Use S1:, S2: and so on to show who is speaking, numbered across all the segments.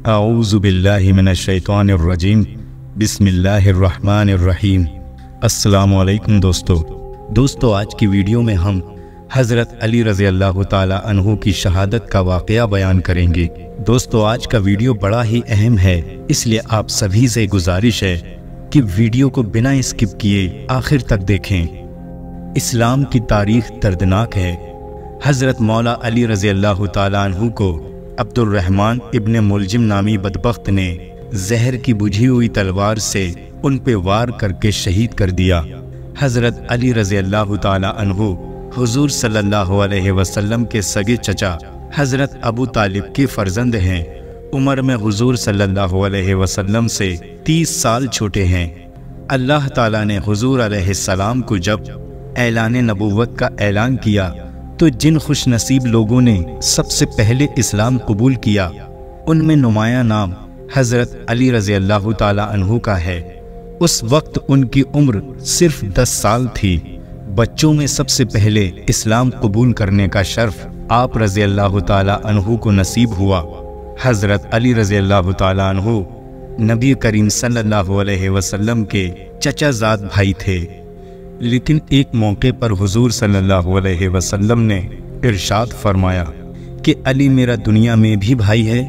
S1: अऊज़ु बिल्लाहि मिनश्शैतानिर्रजीम बिस्मिल्लाहिर्रहमानिर्रहीम। अस्सलामु अलैकुम दोस्तों, आज की वीडियो में हम हज़रत अली रज़ी अल्लाह ताला अन्हु की शहादत का वाक़या बयान करेंगे। दोस्तों, आज का वीडियो बड़ा ही अहम है, इसलिए आप सभी से गुजारिश है कि वीडियो को बिना स्किप किए आखिर तक देखें। इस्लाम की तारीख दर्दनाक है। हज़रत मौला अली रज़ी अल्लाह ताला अन्हु को अब्दुर्रहमान इब्न मुलजिम नामी बदबख्त ने जहर की बुझी हुई तलवार से उन पे वार करके शहीद कर दिया। हज़रत अली रज़ी अल्लाह ताला अन्हु हुजूर सल्लल्लाहु अलैहि वसल्लम के सगे चचा हज़रत अबू तालिब के फर्जंद हैं। उम्र में हुजूर सल्लल्लाहु अलैहि वसल्लम से 30 साल छोटे हैं। अल्लाह ताला ने हुजूर अलैहिस्सलाम को जब ऐलान नबुव्वत का ऐलान किया तो जिन खुश नसीब लोगों ने सबसे पहले इस्लाम कबूल किया उनमें नुमाया नाम हज़रत अली रज़ी अल्लाह ताला अन्हु का है। उस वक्त उनकी उम्र सिर्फ 10 साल थी। बच्चों में सबसे पहले इस्लाम कबूल करने का शर्फ आप रज़ी अल्लाह ताला अन्हु को नसीब हुआ। हज़रत अली रज़ी अल्लाह ताला अन्हु नबी करीम सल्लल्लाहु अलैहि वसल्लम के चचाज़ाद भाई थे, लेकिन एक मौके पर हुजूर सल्लल्लाहु अलैहि वसल्लम ने इरशाद फरमाया कि अली मेरा दुनिया में भी भाई है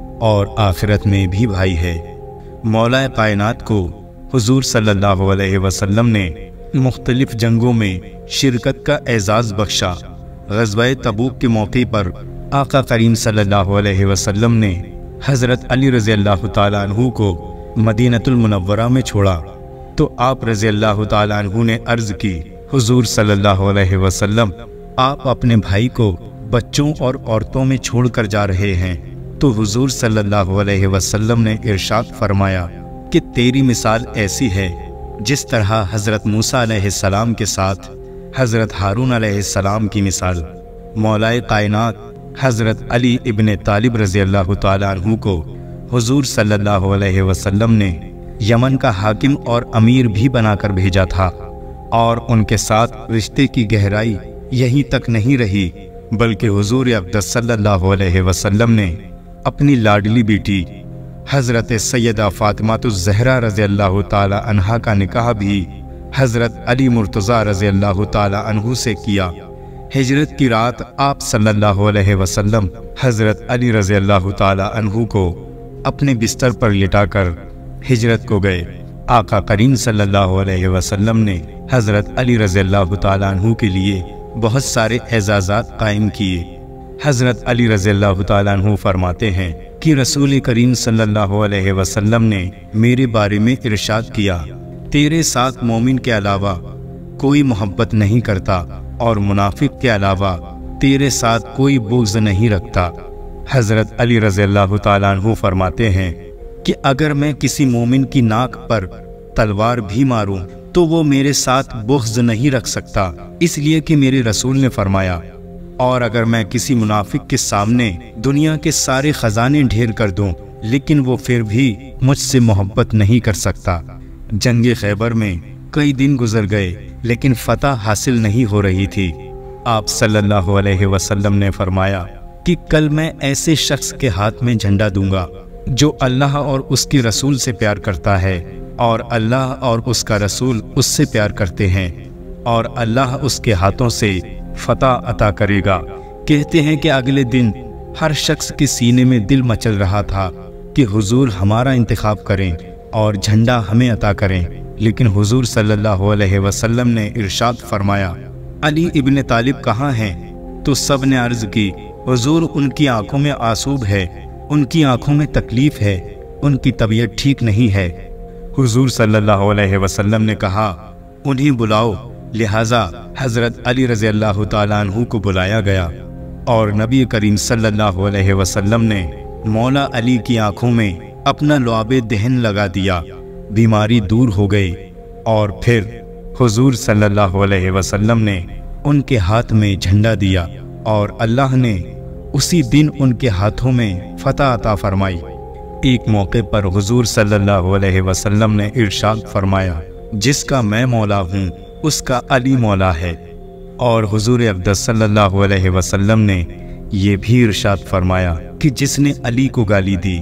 S1: और आखिरत में भी भाई है। मौला कायनात को हुजूर सल्लल्लाहु अलैहि वसल्लम ने मुख्तलिफ जंगों में शिरकत का एजाज़ बख्शा। ग़ज़वा तबूक के मौके पर आका करीम सल्लल्लाहु अलैहि वसल्लम ने हज़रत अली रज़ी अल्लाह ताला अन्हु को मदीनतुल मुनव्वरा में छोड़ा तो आप रज़ी अल्लाह ताला अन्हु ने अर्ज़ की, हुजूर सल्लल्लाहु अलैहि वसल्लम आप अपने भाई को बच्चों और औरतों में छोड़कर जा रहे हैं। तो हुजूर सल्लल्लाहु अलैहि वसल्लम ने इरशाद फरमाया कि तेरी मिसाल ऐसी है जिस तरह हज़रत मूसा अलैहिस्सलाम के साथ हज़रत हारून अलैहिस्सलाम की मिसाल। मौलाए कायनात हज़रत अली इब्न तालिब रज़ी अल्लाह ताला अन्हु को हुजूर सल्लल्लाहु अलैहि वसल्लम ने यमन का हाकिम और अमीर भी बनाकर भेजा था, और उनके साथ रिश्ते की गहराई यहीं तक नहीं रही, बल्कि हुजूर अक़दस सल्लल्लाहु अलैहि वसल्लम ने अपनी लाडली बेटी हज़रत सैयदा फ़ातिमातुज़ ज़हरा रज़ी अल्लाह ताला अन्हा का निकाह भी हज़रत अली मुर्तज़ा रज़ी अल्लाह ताला अन्हु से किया। हिजरत की रात आप सल्लल्लाहु अलैहि वसल्लम हज़रत अली रज़ी अल्लाह ताला अन्हु को अपने बिस्तर पर लिटाकर हिजरत को गए। आका करीम सल्लल्लाहु अलैहि वसल्लम ने हज़रत अली रज़ी अल्लाह ताला अन्हु के लिए बहुत सारे एजाज़ात कायम किए। हज़रत अली रज़ी अल्लाह ताला अन्हु फरमाते हैं कि रसूल करीम सल्लल्लाहु अलैहि वसल्लम ने मेरे बारे में इरशाद किया, तेरे साथ मोमिन के अलावा कोई मोहब्बत नहीं करता और मुनाफिक के अलावा तेरे साथ कोई बुग़्ज़ नहीं रखता। हज़रत अली रज़ी अल्लाह ताला अन्हु फरमाते हैं कि अगर मैं किसी मोमिन की नाक पर तलवार भी मारूं तो वो मेरे साथ बुग़्ज़ नहीं रख सकता, इसलिए कि मेरे रसूल ने फरमाया। और अगर मैं किसी मुनाफिक के सामने दुनिया के सारे ख़जाने ढेर कर दूं, लेकिन वो फिर भी मुझसे मोहब्बत नहीं कर सकता। जंग खैबर में कई दिन गुजर गए लेकिन फतह हासिल नहीं हो रही थी। आप सल्लल्लाहु अलैहि वसल्लम ने फरमाया कि कल मैं ऐसे शख्स के हाथ में झंडा दूंगा जो अल्लाह और उसके रसूल से प्यार करता है, और अल्लाह और उसका रसूल उससे प्यार करते हैं, और अल्लाह उसके हाथों से फतह अता करेगा। कहते हैं कि अगले दिन हर शख्स के सीने में दिल मचल रहा था कि हुजूर हमारा इंतखाब करें और झंडा हमें अता करें, लेकिन हुजूर सल्लल्लाहु अलैहि वसल्लम ने इरशाद फरमाया, अली इब्न तालिब कहाँ हैं? तो सब ने अर्ज़ की, हुजूर उनकी आंखों में आसूब है, उनकी आंखों में तकलीफ है, उनकी तबीयत ठीक नहीं है। हुजूर सल्लल्लाहु अलैहि वसल्लम ने कहा, उन्हें बुलाओ। लिहाजा हज़रत अली रज़ी अल्लाह ताला अन्हु को बुलाया गया और नबी करीम सल्लल्लाहु अलैहि वसल्लम ने मौला अली की आंखों में अपना लुआब दहन लगा दिया। बीमारी दूर हो गई और फिर हुजूर सल्लल्लाहु अलैहि वसल्लम ने उनके हाथ में झंडा दिया और अल्लाह ने उसी दिन उनके हाथों में फतह अता फरमाई। एक मौके पर हुजूर सल्लल्लाहु अलैहि वसल्लम ने इरशाद फरमाया, जिसका मैं मौला हूँ उसका अली मौला है। और हुजूर अक़दस सल्लल्लाहु अलैहि वसल्लम ने ये भी इरशाद फरमाया कि जिसने अली को गाली दी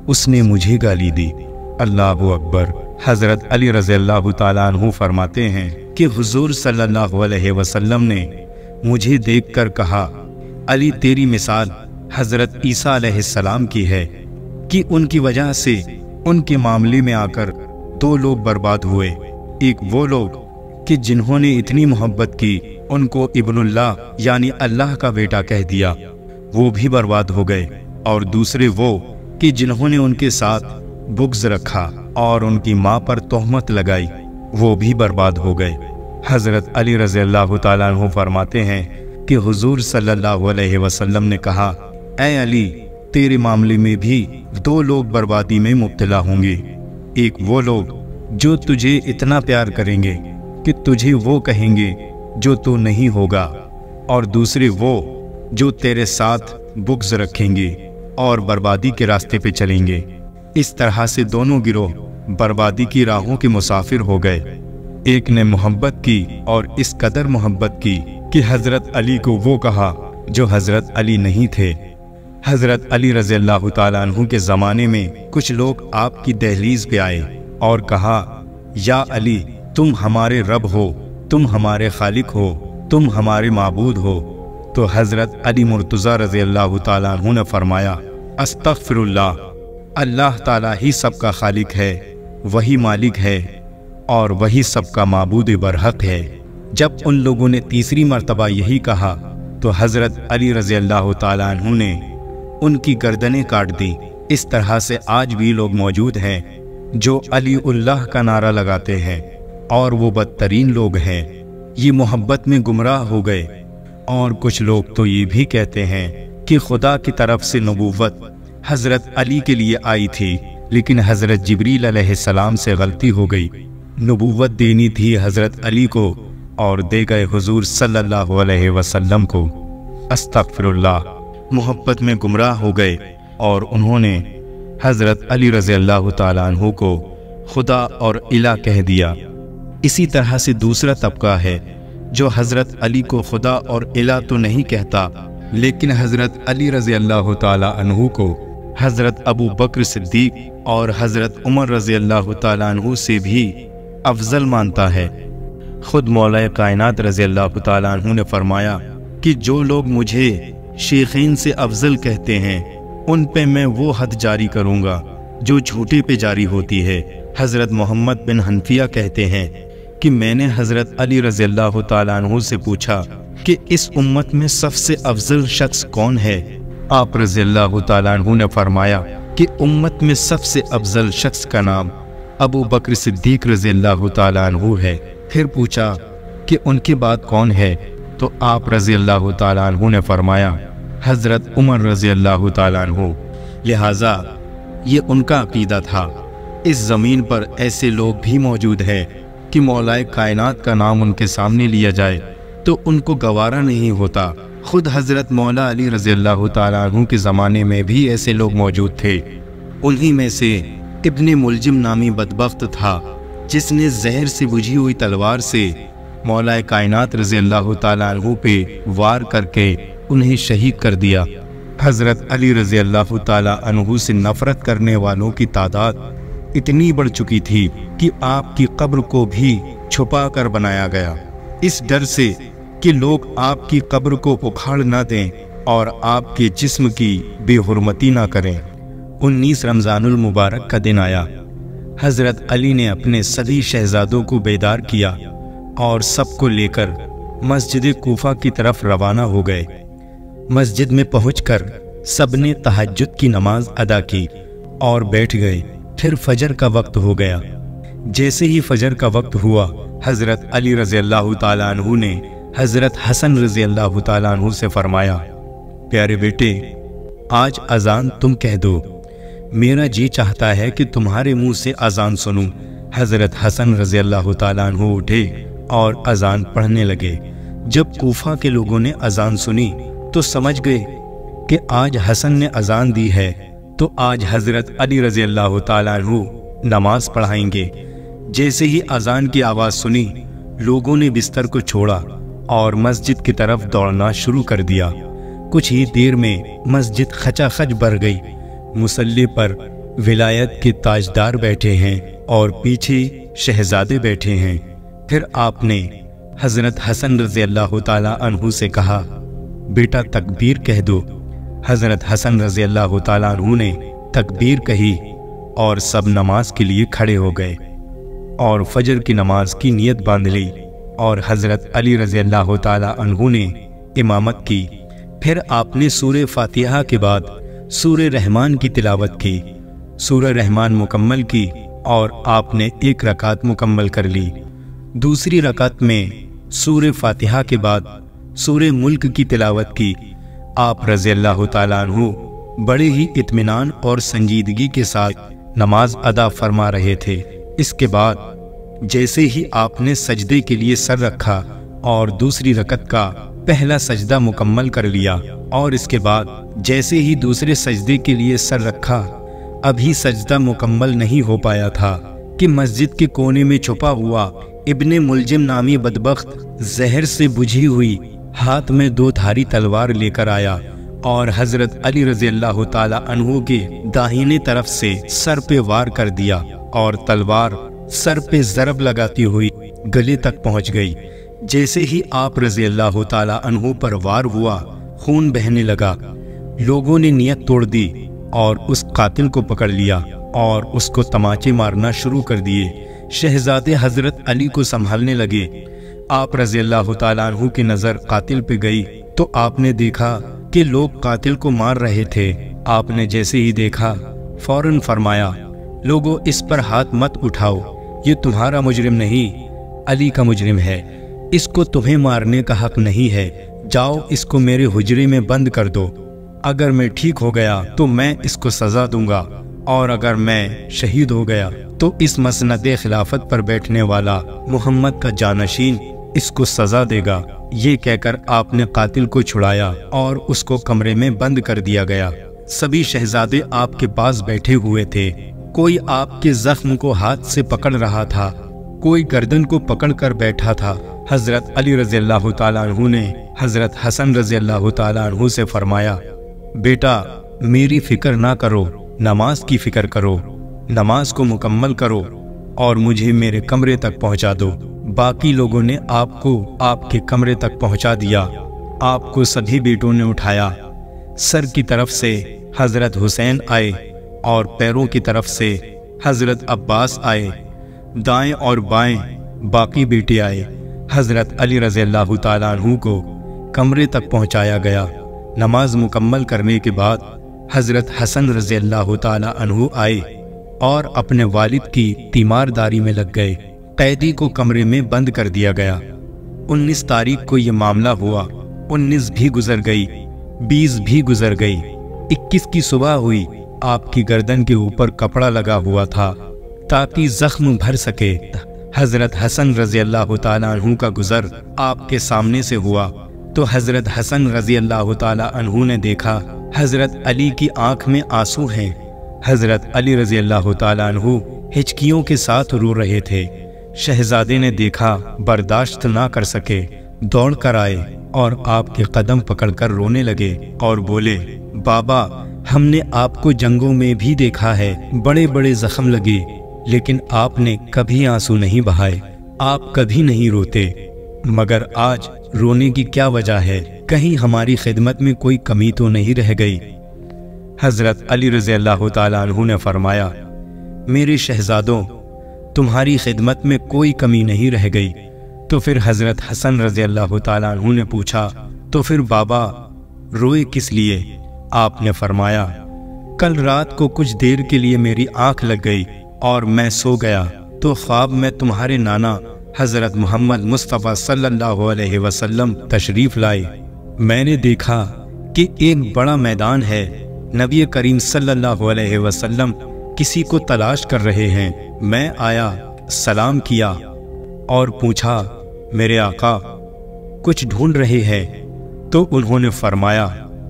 S1: اس نے مجھے گالی دی۔ اللہ اکبر۔ حضرت علی رضی اللہ تعالیٰ عنہ فرماتے ہیں کہ حضور صلی اللہ علیہ وسلم نے مجھے دیکھ کر کہا، علی تیری مثال حضرت عیسیٰ علیہ السلام کی ہے کہ ان کی وجہ سے ان کے معاملے میں آ کر دو لوگ برباد ہوئے۔ ایک وہ لوگ کہ جنہوں نے اتنی محبت کی ان کو ابن اللہ یعنی اللہ کا بیٹا کہہ دیا، وہ بھی برباد ہو گئے، اور دوسرے وہ کہ جنہوں نے ان کے ساتھ بغض رکھا اور ان کی ماں پر تہمت لگائی، وہ بھی برباد ہو گئے۔ حضرت علی رضی اللہ تعالیٰ عنہ فرماتے ہیں کہ حضور صلی اللہ علیہ وسلم نے کہا، اے علی تیرے معاملے میں بھی دو لوگ بربادی میں مبتلا ہوں گے۔ ایک وہ لوگ جو تجھے اتنا پیار کریں گے کہ تجھے وہ کہیں گے جو تو نہیں ہوگا، اور دوسرے وہ جو تیرے ساتھ بغض رکھیں گے اور بربادی کے راستے پہ چلیں گے۔ اس طرح سے دونوں گروہ بربادی کی راہوں کے مسافر ہو گئے۔ ایک نے محبت کی اور اس قدر محبت کی کہ حضرت علی کو وہ کہا جو حضرت علی نہیں تھے۔ حضرت علی رضی اللہ تعالیٰ عنہ کے زمانے میں کچھ لوگ آپ کی دہلیز پہ آئے اور کہا، یا علی تم ہمارے رب ہو، تم ہمارے خالق ہو، تم ہمارے معبود ہو۔ تو حضرت علی مرتضیٰ رضی اللہ تعالیٰ عنہ نے فرمایا، استغفر اللہ، اللہ تعالیٰ ہی سب کا خالق ہے، وہی مالک ہے اور وہی سب کا معبود برحق ہے۔ جب ان لوگوں نے تیسری مرتبہ یہی کہا تو حضرت علی رضی اللہ تعالیٰ عنہ نے ان کی گردنیں کاٹ دی۔ اس طرح سے آج بھی لوگ موجود ہیں جو علی اللہ کا نعرہ لگاتے ہیں، اور وہ بدترین لوگ ہیں، یہ محبت میں گمراہ ہو گئے۔ اور کچھ لوگ تو یہ بھی کہتے ہیں کہ خدا کی طرف سے نبوت حضرت علی کے لیے آئی تھی، لیکن حضرت جبریل علیہ السلام سے غلطی ہو گئی، نبوت دینی تھی حضرت علی کو اور دے گئے حضور صلی اللہ علیہ وسلم کو۔ استغفر اللہ۔ محبت میں گمراہ ہو گئے اور انہوں نے حضرت علی رضی اللہ تعالیٰ عنہ کو خدا اور الہ کہہ دیا۔ اسی طرح سے دوسرا طبقہ ہے جو حضرت علی کو خدا اور الہ تو نہیں کہتا، لیکن حضرت علی رضی اللہ تعالیٰ عنہ کو حضرت ابو بکر صدیق اور حضرت عمر رضی اللہ تعالیٰ عنہ سے بھی افضل مانتا ہے۔ خود مولا کائنات رضی اللہ تعالیٰ عنہ نے فرمایا کہ جو لوگ مجھے شیخین سے افضل کہتے ہیں ان پہ میں وہ حد جاری کروں گا جو جھوٹے پہ جاری ہوتی ہے۔ حضرت محمد بن حنفیہ کہتے ہیں کہ میں نے حضرت علی رضی اللہ تعالیٰ عنہ سے پوچھا کہ اس امت میں سب سے افضل شخص کون ہے؟ آپ رضی اللہ تعالیٰ عنہ نے فرمایا کہ امت میں سب سے افضل شخص کا نام ابو بکر صدیق رضی اللہ تعالیٰ عنہ ہے۔ پھر پوچھا کہ ان کے بعد کون ہے؟ تو آپ رضی اللہ تعالیٰ عنہ نے فرمایا حضرت عمر رضی اللہ تعالیٰ عنہ۔ لہٰذا یہ ان کا عقیدہ تھا۔ اس زمین پر ایسے لوگ بھی موجود ہیں کہ مولا کائنات کا نام ان کے سامنے لیا جائے تو ان کو گوارا نہیں ہوتا۔ خود حضرت مولا علی رضی اللہ تعالیٰ عنہ کے زمانے میں بھی ایسے لوگ موجود تھے۔ انہی میں سے ابن ملجم نامی بدبخت تھا جس نے زہر سے بجھی ہوئی تلوار سے مولا کائنات رضی اللہ تعالیٰ عنہ پہ وار کر کے انہیں شہید کر دیا۔ حضرت علی رضی اللہ تعالیٰ عنہ سے نفرت کرنے والوں کی تعداد اتنی بڑھ چکی تھی کہ آپ کی قبر کو بھی چھپا کر بنایا گیا، اس ڈر سے کہ لوگ آپ کی قبر کو اکھاڑ نہ دیں اور آپ کے جسم کی بے حرمتی نہ کریں۔ 19 رمضان المبارک کا دن آیا۔ حضرت علی نے اپنے سبھی شہزادوں کو بیدار کیا اور سب کو لے کر مسجد کوفہ کی طرف روانہ ہو گئے۔ مسجد میں پہنچ کر سب نے تہجد کی نماز ادا کی اور بیٹھ گئے۔ پھر فجر کا وقت ہو گیا۔ جیسے ہی فجر کا وقت ہوا، حضرت علی رضی اللہ تعالیٰ عنہ نے حضرت حسن رضی اللہ تعالیٰ عنہ سے فرمایا، پیارے بیٹے آج اذان تم کہہ دو، میرا جی چاہتا ہے کہ تمہارے منہ سے اذان سنوں۔ حضرت حسن رضی اللہ تعالیٰ عنہ اٹھے اور اذان پڑھنے لگے۔ جب کوفہ کے لوگوں نے اذان سنی تو سمجھ گئے کہ آج حسن نے اذان دی ہے تو آج حضرت علی رضی اللہ تعالیٰ عنہ نماز پڑھائیں گے۔ جیسے ہی اذان کی آواز سنی، لوگوں نے بستر کو چھوڑا اور مسجد کی طرف دوڑنا شروع کر دیا۔ کچھ ہی دیر میں مسجد کھچا کھچ بھر گئی۔ مصلی پر विलायत के ताजदार बैठे हैं और पीछे शहजादे बैठे हैं। फिर आपने हज़रत हसन रज़ी अल्लाह ताला अन्हु से कहा, बेटा तकबीर कह दो। हज़रत हसन रज़ी अल्लाह ताला अन्हु ने तकबीर कही और सब नमाज के लिए खड़े हो गए और फजर की नमाज की नीयत बांध ली और हज़रत अली रज़ी अल्लाह ताला अन्हु ने इमामत की। फिर आपने सूरह फातिहा के बाद सूरह रहमान की तिलावत की। सूरह रहमान मुकम्मल की और आपने एक रकात मुकम्मल कर ली। दूसरी रकात में सूरह फातिहा के बाद सूरह मुल्क की तिलावत की। आप रज़ी अल्लाह ताला अन्हु बड़े ही इत्मीनान और संजीदगी के साथ नमाज अदा फरमा रहे थे। इसके बाद जैसे ही आपने सजदे के लिए सर रखा और दूसरी रकत का पहला सजदा मुकम्मल कर लिया और इसके बाद जैसे ही दूसरे सजदे के लिए सर रखा, अभी सजदा मुकम्मल नहीं हो पाया था कि मस्जिद के कोने में छुपा हुआ इब्ने मुलजिम नामी बदबख्त जहर से बुझी हुई हाथ में 2 धारी तलवार लेकर आया और हज़रत अली रज़ी अल्लाह ताला अन्हु के दाहिने तरफ से सर पे वार कर दिया और तलवार सर पे ज़रब लगाती हुई गले तक पहुंच गई। जैसे ही आप रज़ी अल्लाह ताला अन्हु पर वार हुआ, खून बहने लगा। लोगों ने नियत तोड़ दी और उस कातिल को पकड़ लिया और उसको तमाचे मारना शुरू कर दिए। शहजादे हज़रत अली को संभालने लगे। आप रज़ी अल्लाह ताला अन्हु की नज़र कातिल पे गई तो आपने देखा कि लोग कातिल को मार रहे थे। आपने जैसे ही देखा फौरन फरमाया, लोगों इस पर हाथ मत उठाओ, ये तुम्हारा मुजरिम नहीं, अली का मुजरिम है, इसको तुम्हें मारने का हक नहीं है, जाओ इसको मेरे हुजरे में बंद कर दो। अगर मैं ठीक हो गया तो मैं इसको सज़ा दूंगा और अगर मैं शहीद हो गया तो इस मसनदे खिलाफत पर बैठने वाला मोहम्मद का जानशीन इसको सज़ा देगा। ये कहकर आपने कातिल को छुड़ाया और उसको कमरे में बंद कर दिया गया। सभी शहजादे आपके पास बैठे हुए थे। कोई आपके जख्म को हाथ से पकड़ रहा था, कोई गर्दन को पकड़ कर बैठा था। हज़रत अली रज़ी अल्लाह ताला अन्हु ने हज़रत हसन रज़ी अल्लाह ताला अन्हु से फरमाया, बेटा मेरी फिक्र ना करो, नमाज की फिक्र करो, नमाज को मुकम्मल करो और मुझे मेरे कमरे तक पहुंचा दो। बाकी लोगों ने आपको आपके कमरे तक पहुंचा दिया। आपको सभी बेटों ने उठाया। सर की तरफ से हज़रत हुसैन आए और पैरों की तरफ से हज़रत अब्बास आए। दाएं और बाएं बाकी बेटे आए। हज़रत अली रज़ी अल्लाह ताला अन्हु को कमरे तक पहुंचाया गया। नमाज मुकम्मल करने के बाद हज़रत हसन रज़ी अल्लाह ताला अन्हु आए और अपने वालिद की तीमारदारी में लग गए। कैदी को कमरे में बंद कर दिया गया। 19 तारीख को ये मामला हुआ। 19 भी गुजर गई, 20 भी गुजर गई। 21 की सुबह हुई। आपकी गर्दन के ऊपर कपड़ा लगा हुआ था ताकि जख्म भर सके। हज़रत हसन रज़ी अल्लाह ताला अन्हु का गुजर आपके सामने से हुआ तो हज़रत हसन रज़ी अल्लाह ताला अन्हु ने देखा हज़रत अली की आंख में आंसू हैं। हज़रत अली रज़ी अल्लाह ताला अन्हु हिचकियों के साथ रो रहे थे। शहजादे ने देखा, बर्दाश्त ना कर सके, दौड़ कर आए और आपके कदम पकड़कर रोने लगे और बोले, बाबा हमने आपको जंगों में भी देखा है, बड़े बड़े जख्म लगे, लेकिन आपने कभी आंसू नहीं बहाए, आप कभी नहीं रोते, मगर आज रोने की क्या वजह है? कहीं हमारी खिदमत में कोई कमी तो नहीं रह गई? हज़रत अली रज़ी अल्लाह ताला अन्हु ने फरमाया, मेरे शहजादों तुम्हारी खिदमत में कोई कमी नहीं रह गई। तो फिर हज़रत हसन रज़ी अल्लाह ताला अन्हु ने पूछा, तो फिर बाबा रोए किस लिए? आपने फरमाया, कल रात को कुछ देर के लिए मेरी आंख लग गई और मैं सो गया तो ख्वाब में तुम्हारे नाना हज़रत मोहम्मद मुस्तफ़ा सल्लल्लाहु अलैहि वसल्लम तशरीफ़ लाए। मैंने देखा कि एक बड़ा मैदान है, नबी करीम सल्लल्लाहु अलैहि वसल्लम किसी को तलाश कर रहे हैं। मैं आया, सलाम किया और पूछा, मेरे आका कुछ ढूंढ रहे हैं? तो उन्होंने फरमाया,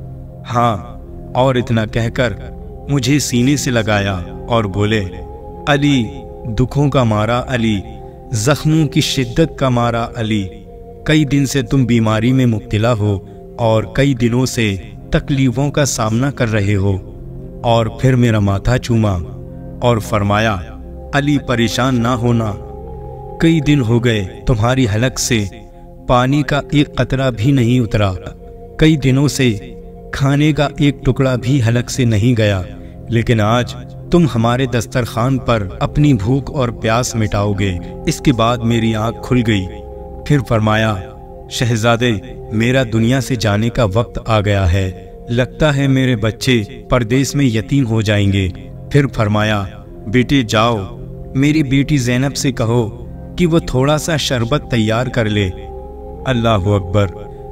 S1: हाँ, और इतना कहकर मुझे सीने से लगाया और बोले, अली दुखों का मारा अली, जख्मों की शिद्दत का मारा अली, कई दिन से तुम बीमारी में मुब्तला हो और कई दिनों से तकलीफ़ों का सामना कर रहे हो। और फिर मेरा माथा चूमा اور فرمایا علی پریشان نہ ہونا، کئی دن ہو گئے تمہاری حلق سے پانی کا ایک قطرہ بھی نہیں اترا، کئی دنوں سے کھانے کا ایک ٹکڑا بھی حلق سے نہیں گیا، لیکن آج تم ہمارے دسترخوان پر اپنی بھوک اور پیاس مٹاؤ گے۔ اس کے بعد میری آنکھ کھل گئی۔ پھر فرمایا شہزادے میرا دنیا سے جانے کا وقت آ گیا ہے، لگتا ہے میرے بچے پردیس میں یتیم ہو جائیں گے۔ پھر فرمایا بیٹے جاؤ، میری بیٹی زینب سے کہو کہ وہ تھوڑا سا شربت تیار کر لے۔ اللہ اکبر۔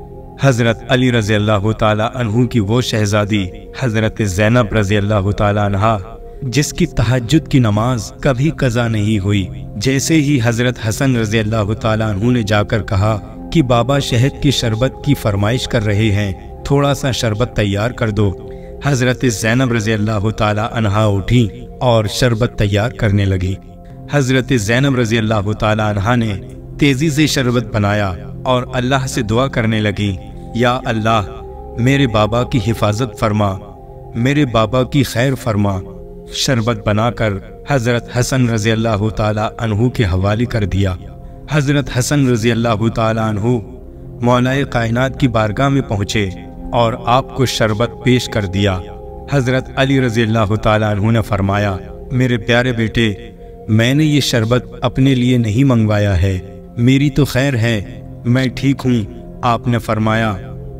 S1: حضرت علی رضی اللہ تعالیٰ عنہ کی وہ شہزادی حضرت زینب رضی اللہ تعالیٰ عنہ جس کی تہجد کی نماز کبھی قضا نہیں ہوئی، جیسے ہی حضرت حسن رضی اللہ تعالیٰ عنہ نے جا کر کہا کہ بابا شہد کی شربت کی فرمائش کر رہے ہیں، تھوڑا سا شربت تیار کر دو، حضرت زینب رضی اللہ تعالیٰ عنہ اٹھی اور شربت تیار کرنے لگی۔ حضرت زینب رضی اللہ تعالیٰ عنہ نے تیزی سے شربت بنایا اور اللہ سے دعا کرنے لگی، یا اللہ میرے بابا کی حفاظت فرما، میرے بابا کی خیر فرما۔ شربت بنا کر حضرت حسن رضی اللہ تعالیٰ عنہ کے حوالے کر دیا۔ حضرت حسن رضی اللہ تعالیٰ عنہ مولا کائنات کی بارگاہ میں پہنچے اور آپ کو شربت پیش کر دیا۔ حضرت علی رضی اللہ تعالیٰ عنہ نے فرمایا میرے پیارے بیٹے، میں نے یہ شربت اپنے لیے نہیں منگوایا ہے، میری تو خیر ہے، میں ٹھیک ہوں۔ آپ نے فرمایا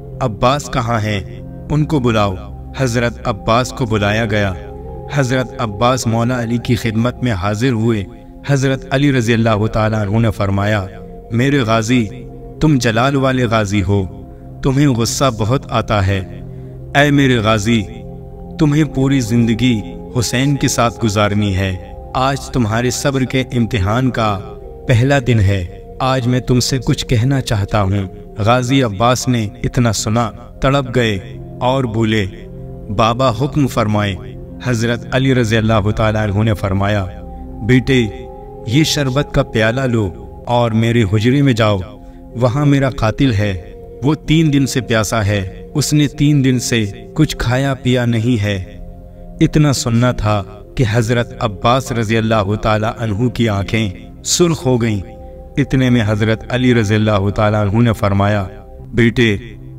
S1: عباس کہاں ہیں؟ ان کو بلاؤ۔ حضرت عباس کو بلایا گیا۔ حضرت عباس مولا علی کی خدمت میں حاضر ہوئے۔ حضرت علی رضی اللہ تعالیٰ عنہ نے فرمایا میرے غازی، تم جلال والے غازی ہو، تمہیں غصہ بہت آتا ہے۔ اے میرے غازی، تمہیں پوری زندگی حسین کے ساتھ گزارنی ہے، آج تمہارے صبر کے امتحان کا پہلا دن ہے، آج میں تم سے کچھ کہنا چاہتا ہوں۔ غازی عباس نے اتنا سنا، تڑپ گئے اور بولے بابا حکم فرمائیں۔ حضرت علی رضی اللہ تعالیٰ عنہ نے فرمایا بیٹے یہ شربت کا پیالہ لو اور میرے حجرے میں جاؤ، وہاں میرا قاتل ہے، وہ 3 دن سے پیاسا ہے، اس نے 3 دن سے کچھ کھایا پیا نہیں ہے۔ اتنا سننا تھا کہ حضرت عباس رضی اللہ تعالیٰ عنہ کی آنکھیں سرخ ہو گئیں۔ اتنے میں حضرت علی رضی اللہ تعالیٰ عنہ نے فرمایا بیٹے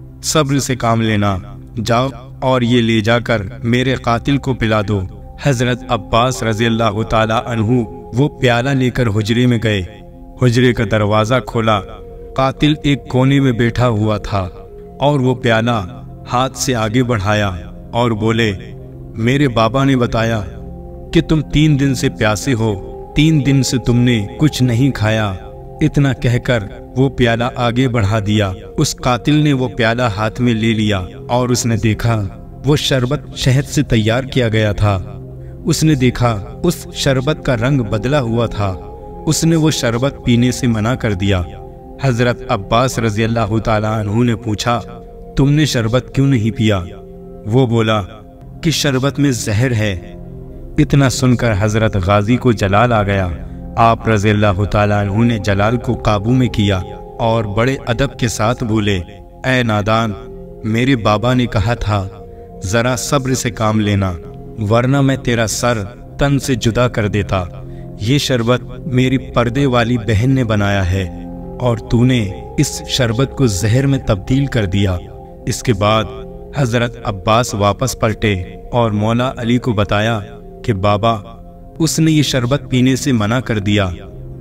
S1: صبر سے کام لینا، جاؤ اور یہ لے جا کر میرے قاتل کو پلا دو۔ حضرت عباس رضی اللہ تعالیٰ عنہ وہ پیالہ لے کر حجرے میں گئے۔ حجرے کا دروازہ کھولا، قاتل ایک کونے میں بیٹھا ہوا تھا اور وہ پیالہ ہاتھ سے آگے بڑھایا اور بولے میرے بابا نے بتایا کہ تم 3 دن سے پیاسے ہو، 3 دن سے تم نے کچھ نہیں کھایا۔ اتنا کہہ کر وہ پیالہ آگے بڑھا دیا۔ اس قاتل نے وہ پیالہ ہاتھ میں لے لیا اور اس نے دیکھا وہ شربت شہد سے تیار کیا گیا تھا۔ اس نے دیکھا اس شربت کا رنگ بدلا ہوا تھا۔ اس نے وہ شربت پینے سے منع کر دیا۔ حضرت عباس رضی اللہ تعالیٰ عنہ نے پوچھا تم نے شربت کیوں نہیں پیا؟ وہ بولا کہ شربت میں زہر ہے۔ اتنا سن کر حضرت غازی کو جلال آ گیا۔ آپ رضی اللہ تعالیٰ عنہ نے جلال کو قابو میں کیا اور بڑے ادب کے ساتھ بولے اے نادان، میرے بابا نے کہا تھا ذرا صبر سے کام لینا، ورنہ میں تیرا سر تن سے جدا کر دیتا۔ یہ شربت میری پردے والی بہن نے بنایا ہے اور تو نے اس شربت کو زہر میں تبدیل کر دیا۔ اس کے بعد حضرت عباس واپس پلٹے اور مولا علی کو بتایا کہ بابا اس نے یہ شربت پینے سے منع کر دیا۔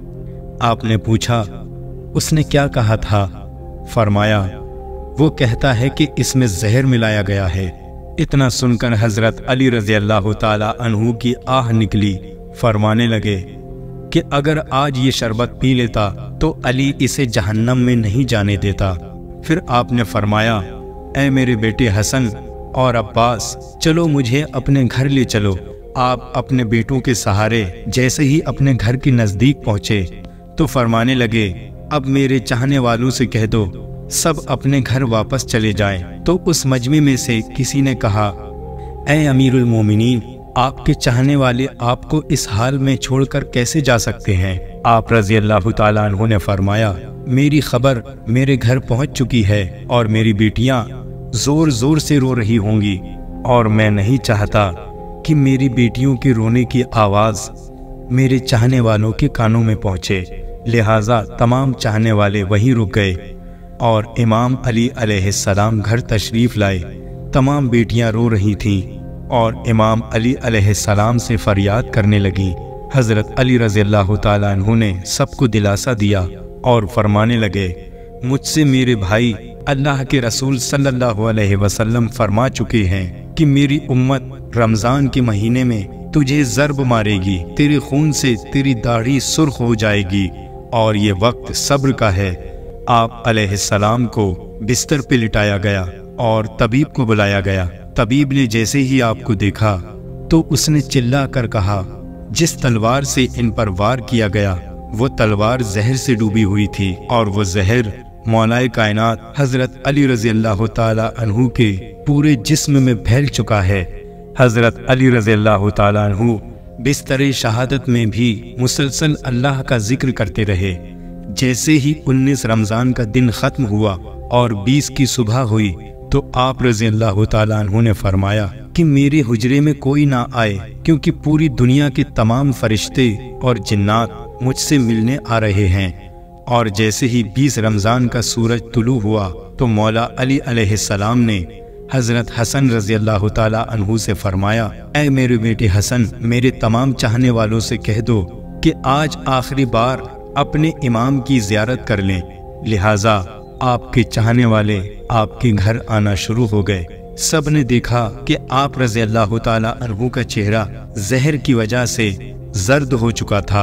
S1: آپ نے پوچھا اس نے کیا کہا تھا؟ فرمایا وہ کہتا ہے کہ اس میں زہر ملایا گیا ہے۔ اتنا سن کر حضرت علی رضی اللہ تعالیٰ عنہ کی آہ نکلی، فرمانے لگے کہ اگر آج یہ شربت پی لیتا تو علی اسے جہنم میں نہیں جانے دیتا۔ پھر آپ نے فرمایا اے میرے بیٹے حسن اور عباس، چلو مجھے اپنے گھر لے چلو۔ آپ اپنے بیٹوں کے سہارے جیسے ہی اپنے گھر کے نزدیک پہنچے تو فرمانے لگے اب میرے چاہنے والوں سے کہہ دو سب اپنے گھر واپس چلے جائیں۔ تو اس مجمع میں سے کسی نے کہا اے امیر المومنین، آپ کے چاہنے والے آپ کو اس حال میں چھوڑ کر کیسے جا سکتے ہیں؟ آپ رضی اللہ تعالیٰ عنہ نے فرمایا میری خبر میرے گھر پہنچ چکی ہے اور میری بیٹیاں زور زور سے رو رہی ہوں گی، اور میں نہیں چاہتا कि मेरी बेटियों के रोने की आवाज़ मेरे चाहने वालों के कानों में पहुँचे। लिहाजा तमाम चाहने वाले वहीं रुक गए और इमाम अली अलैहिस्सलाम घर तशरीफ़ लाए। तमाम बेटियां रो रही थीं और इमाम अली अलैहिस्सलाम से फरियाद करने लगीं। हज़रत अली रज़ियल्लाहु ताला अन्हु ने सबको दिलासा दिया और फरमाने लगे, मुझसे मेरे भाई अल्लाह के रसूल सल्लल्लाहु अलैहि वसल्लम फरमा चुके हैं कि मेरी उम्मत रमज़ान के महीने में तुझे ज़र्ब मारेगी, तेरे खून से तेरी दाढ़ी सुर्ख हो जाएगी और ये वक्त सब्र का है। आप अलैहिस्सलाम को बिस्तर पे लिटाया गया और तबीब को बुलाया गया। तबीब ने जैसे ही आपको देखा तो उसने चिल्ला कर कहा, जिस तलवार से इन पर वार किया गया वो तलवार जहर से डूबी हुई थी और वो जहर मौलाए कायनात हज़रत अली रज़ियल्लाहु ताला अन्हु के पूरे जिस्म में फैल चुका है। हज़रत अली रज़ियल्लाहु ताला अन्हु बिस्तरे शहादत में भी मुसलसल अल्लाह का जिक्र करते रहे। जैसे ही 19 रमज़ान का दिन ख़त्म हुआ और 20 की सुबह हुई तो आप रज़ियल्लाहु ताला अन्हु ने फरमाया कि मेरे हुजरे में कोई ना आए, क्योंकि पूरी दुनिया के तमाम फरिश्ते और जिन्नात मुझसे मिलने आ रहे हैं। और जैसे ही 20 रमज़ान का सूरज तुलू हुआ तो मौला अली अलैहिस्सलाम ने हज़रत हसन रज़ियल्लाहु ताला अन्हु से फरमाया, ऐ मेरे बेटे हसन, मेरे तमाम चाहने वालों से कह दो कि आज आखिरी बार अपने इमाम की ज़ियारत कर लें। लिहाजा आपके चाहने वाले आपके घर आना शुरू हो गए। सब ने देखा कि आप रज़ियल्लाहु ताला अन्हु का चेहरा जहर की वजह से जर्द हो चुका था।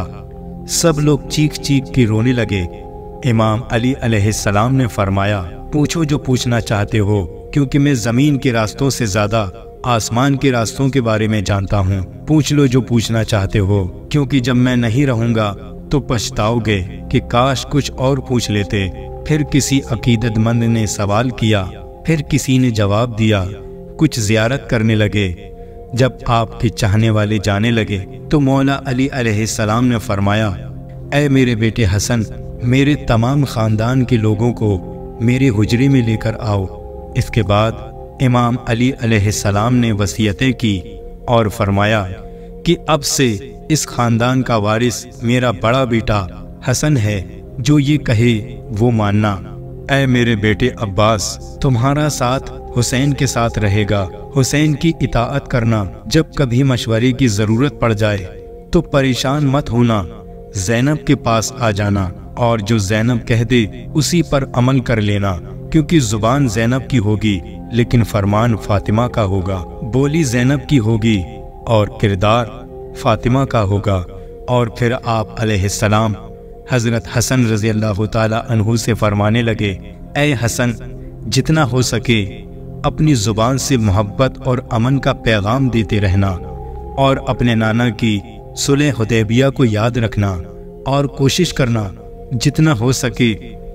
S1: सब लोग चीख चीख के रोने लगे। इमाम अली अलैहिस्सलाम ने फरमाया, पूछो जो पूछना चाहते हो, क्योंकि मैं ज़मीन के रास्तों से ज़्यादा आसमान के रास्तों के बारे में जानता हूँ। पूछ लो जो पूछना चाहते हो, क्योंकि जब मैं नहीं रहूँगा तो पछताओगे कि काश कुछ और पूछ लेते। फिर किसी अकीदतमंद ने सवाल किया, फिर किसी ने जवाब दिया। कुछ ज़ियारत करने लगे। जब आपके चाहने वाले जाने लगे तो मौला अली अलैहिस्सलाम ने फरमाया, ऐ मेरे बेटे हसन, मेरे तमाम ख़ानदान के लोगों को मेरे हुजरे में लेकर आओ। इसके बाद इमाम अली अलैहिस्सलाम ने वसीयतें की और फरमाया कि अब से इस ख़ानदान का वारिस मेरा बड़ा बेटा हसन है, जो ये कहे वो मानना। ऐ मेरे बेटे अब्बास, तुम्हारा साथ हुसैन के साथ रहेगा। हुसैन की इताअत करना। जब कभी मशवरे की ज़रूरत पड़ जाए तो परेशान मत होना, ज़ैनब के पास आ जाना और जो ज़ैनब कह दे उसी पर अमल कर लेना, क्योंकि ज़ुबान ज़ैनब की होगी लेकिन फरमान फातिमा का होगा। बोली ज़ैनब की होगी और किरदार फातिमा का होगा। और फिर आप अलैहिस्सलाम हज़रत हसन रज़ियल्लाहु ताला अन्हु से फरमाने लगे, ऐ हसन, जितना हो सके अपनी ज़ुबान से मोहब्बत और अमन का पैगाम देते रहना और अपने नाना की सुलह हुदैबिया को याद रखना और कोशिश करना जितना हो सके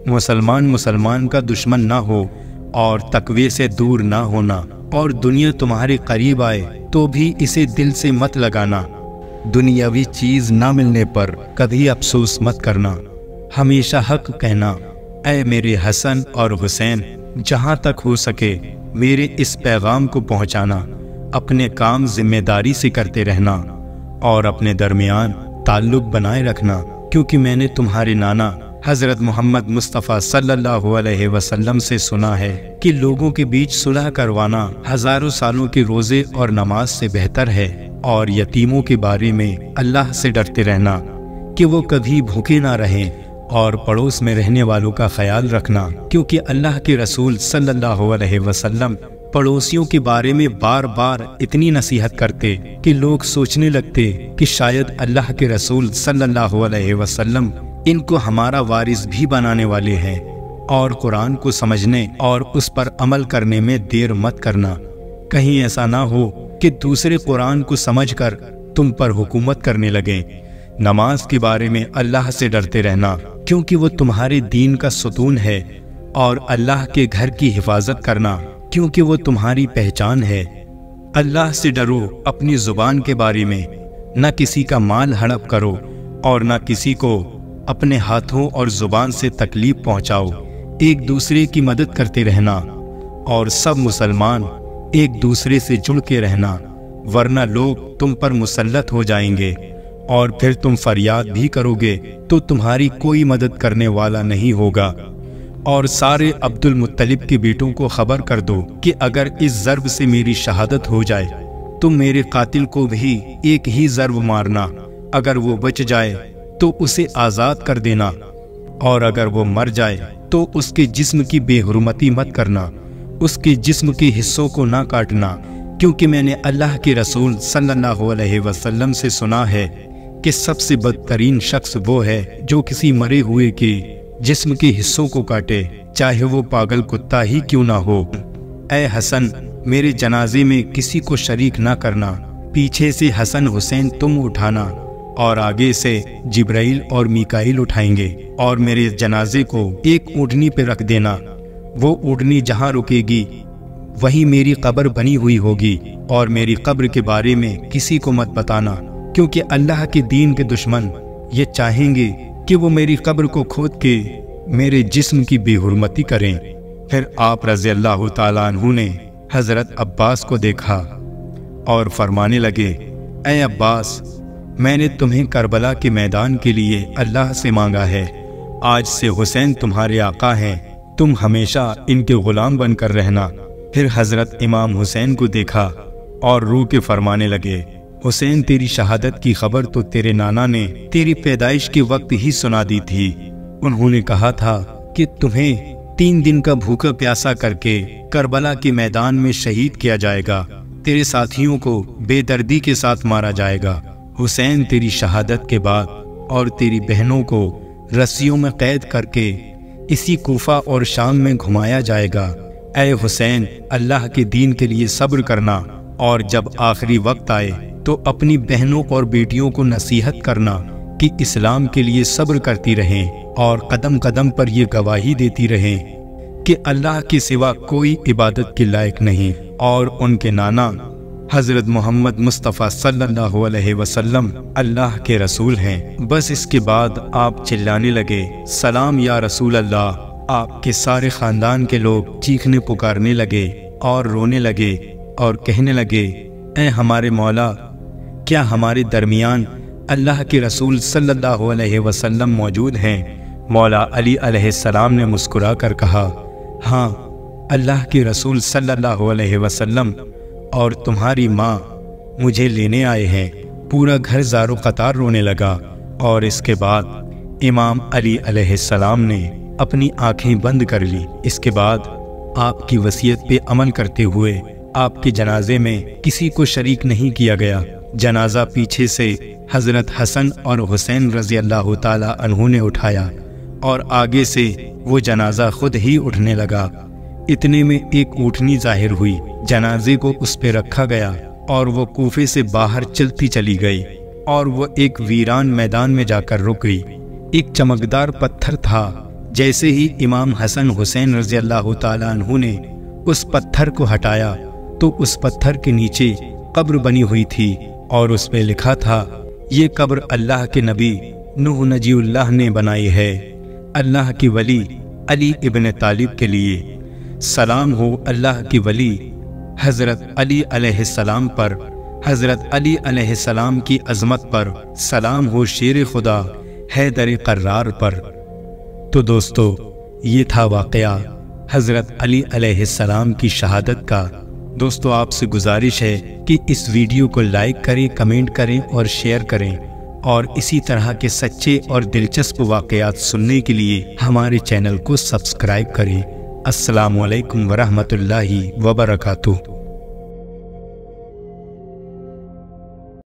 S1: मुसलमान का दुश्मन ना हो और तकवे से दूर ना होना। और दुनिया तुम्हारे करीब आए तो भी इसे दिल से मत लगाना। दुनियावी चीज़ ना मिलने पर कभी अफसोस मत करना। हमेशा हक कहना। ऐ मेरे हसन और हुसैन, जहाँ तक हो सके मेरे इस पैगाम को पहुँचाना। अपने काम जिम्मेदारी से करते रहना और अपने दरमियान ताल्लुक बनाए रखना, क्योंकि मैंने तुम्हारे नाना हज़रत मोहम्मद मुस्तफ़ा सल्लल्लाहु अलैहि वसल्लम से सुना है कि लोगों के बीच सुलह करवाना हज़ारों सालों के रोज़े और नमाज से बेहतर है। और यतीमों के बारे में अल्लाह से डरते रहना कि वो कभी भूखे ना रहें और पड़ोस में रहने वालों का ख्याल रखना, क्योंकि अल्लाह के रसूल सल्लल्लाहु अलैहि वसल्लम पड़ोसियों के बारे में बार बार इतनी नसीहत करते कि लोग सोचने लगते कि शायद अल्लाह के रसूल सल्लल्लाहु अलैहि वसल्लम इनको हमारा वारिस भी बनाने वाले हैं। और कुरान को समझने और उस पर अमल करने में देर मत करना। कहीं ऐसा ना हो कि दूसरे कुरान को समझकर तुम पर हुकूमत करने लगें। नमाज के बारे में अल्लाह से डरते रहना, क्योंकि वो तुम्हारे दीन का सुतून है। और अल्लाह के घर की हिफाजत करना, क्योंकि वो तुम्हारी पहचान है। अल्लाह से डरो अपनी ज़ुबान के बारे में। न किसी का माल हड़प करो और न किसी को अपने हाथों और ज़ुबान से तकलीफ पहुँचाओ। एक दूसरे की मदद करते रहना और सब मुसलमान एक दूसरे से जुड़ के रहना। ورنہ لوگ تم پر مسلط ہو جائیں گے اور پھر تم فریاد بھی کرو گے تو تمہاری کوئی مدد کرنے والا نہیں ہوگا۔ اور سارے عبد المطلب کے بیٹوں کو خبر کر دو کہ اگر اس ضرب سے میری شہادت ہو جائے تو میرے قاتل کو بھی ایک ہی ضرب مارنا، اگر وہ بچ جائے تو اسے آزاد کر دینا، اور اگر وہ مر جائے تو اس کے جسم کی بے حرمتی مت کرنا، اس کے جسم کے حصوں کو نہ کاٹنا، کیونکہ میں نے اللہ کے رسول صلی اللہ علیہ وسلم سے سنا ہے کہ سب سے بدترین شخص وہ ہے جو کسی مرے ہوئے کے جسم کے حصوں کو کاٹے، چاہے وہ پاگل کتا ہی کیوں نہ ہو۔ اے حسن، میرے جنازے میں کسی کو شریک نہ کرنا، پیچھے سے حسن حسین تم اٹھانا اور آگے سے جبرائیل اور میکائیل اٹھائیں گے، اور میرے جنازے کو ایک اونٹنی پہ رکھ دینا، وہ اونٹنی جہاں رکے گی وہیں میری قبر بنی ہوئی ہوگی، اور میری قبر کے بارے میں کسی کو مت بتانا، کیونکہ اللہ کے دین کے دشمن یہ چاہیں گے کہ وہ میری قبر کو کھود کے میرے جسم کی بے حرمتی کریں۔ پھر آپ رضی اللہ تعالیٰ عنہ نے حضرت عباس کو دیکھا اور فرمانے لگے، اے عباس، میں نے تمہیں کربلا کے میدان کے لیے اللہ سے مانگا ہے، آج سے حسین تمہارے آقا ہیں، تم ہمیشہ ان کے غلام بن کر رہنا۔ پھر حضرت امام حسین کو دیکھا اور رو کے فرمانے لگے، حسین، تیری شہادت کی خبر تو تیرے نانا نے تیری پیدائش کے وقت ہی سنا دی تھی، انہوں نے کہا تھا کہ تمہیں 3 دن کا بھوکا پیاسا کر کے کربلا کے میدان میں شہید کیا جائے گا، تیرے ساتھیوں کو بے دردی کے ساتھ مارا جائے گا۔ حسین، تیری شہادت کے بعد اور تیری بہنوں کو رسیوں میں قید کر کے اسی کوفہ اور شام میں گھمایا جائے گا۔ اے حسین، اللہ کے دین کے لیے صبر کرنا، اور جب آخری وقت آئے تو اپنی بہنوں اور بیٹیوں کو نصیحت کرنا کہ اسلام کے لیے صبر کرتی رہیں اور قدم قدم پر یہ گواہی دیتی رہیں کہ اللہ کے سوا کوئی عبادت کے لائق نہیں، اور ان کے نانا حضرت محمد مصطفیٰ صلی اللہ علیہ وسلم اللہ کے رسول ہیں۔ بس اس کے بعد آپ چلانے لگے، سلام یا رسول اللہ۔ آپ کے سارے خاندان کے لوگ چیخنے پکارنے لگے اور رونے لگے اور کہنے لگے، اے ہمارے مولا، کیا ہمارے درمیان اللہ کے رسول صلی اللہ علیہ وسلم موجود ہیں؟ مولا علی علیہ السلام نے مسکرا کر کہا، ہاں، اللہ کے رسول صلی اللہ علیہ وسلم اور تمہاری ماں مجھے لینے آئے ہیں۔ پورا گھر زار و قطار رونے لگا، اور اس کے بعد امام علی علیہ السلام نے اپنی آنکھیں بند کر لی۔ اس کے بعد آپ کی وصیت پہ عمل کرتے ہوئے آپ کے جنازے میں کسی کو شریک نہیں کیا گیا۔ جنازہ پیچھے سے حضرت حسن اور حسین رضی اللہ تعالیٰ عنہ نے اٹھایا، اور آگے سے وہ جنازہ خود ہی اٹھنے لگا۔ اتنے میں ایک اونٹنی ظاہر ہوئی، جنازے کو اس پہ رکھا گیا، اور وہ کوفے سے باہر چلتی چلی گئی، اور وہ ایک ویران میدان میں جا کر رک گئی۔ ایک چمکدار پتھر تھا، جیسے ہی امام حسن حسین رضی اللہ تعالیٰ عنہ نے اس پتھر کو ہٹایا تو اس پتھر کے نیچے قبر بنی ہوئی تھی، اور اس پہ لکھا تھا، یہ قبر اللہ کے نبی نوح نجی اللہ نے بنائی ہے، اللہ کی ولی علی ابن طالب کے لیے۔ سلام ہو اللہ کی ولی حضرت علی علیہ السلام پر، حضرت علی علیہ السلام کی عظمت پر، سلام ہو شیر خدا حیدر قرار پر۔ تو دوستو، یہ تھا واقعہ حضرت علی علیہ السلام کی شہادت کا۔ دوستو، آپ سے گزارش ہے کہ اس ویڈیو کو لائک کریں، کمنٹ کریں اور شیئر کریں، اور اسی طرح کے سچے اور دلچسپ واقعات سننے کے لیے ہمارے چینل کو سبسکرائب کریں۔ السلام علیکم ورحمۃ اللہ وبرکاتہ۔